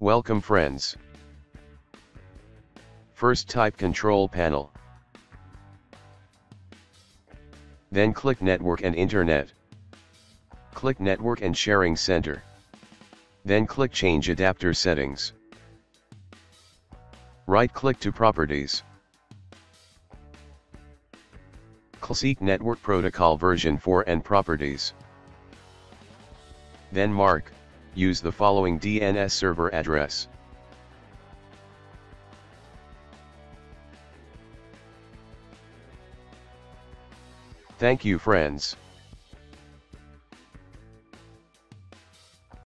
Welcome friends. First type Control Panel. Then click Network and Internet. Click Network and Sharing Center. Then click Change Adapter Settings. Right-click to Properties. Seek Network Protocol version 4 and Properties. Then mark, use the following DNS server address. Thank you friends.